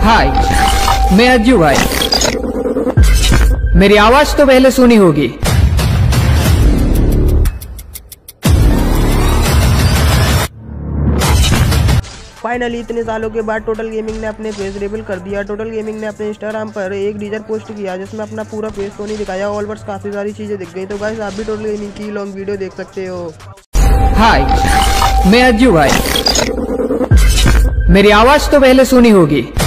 हाय, मैं अज्जू भाई। मेरी आवाज तो पहले सुनी होगी। फाइनली इतने सालों के बाद टोटल गेमिंग ने अपने फेस रिवील कर दिया। टोटल गेमिंग ने अपने इंस्टाग्राम पर एक टीजर पोस्ट किया जिसमें अपना पूरा फेस तो नहीं दिखाया, ऑल बट्स काफी सारी चीजें दिख गई। तो गाइस आप भी टोटल गेमिंग की लॉन्ग वीडियो देख सकते हो। हाय, मैं अज्जू भाई। मेरी आवाज तो पहले सुनी होगी।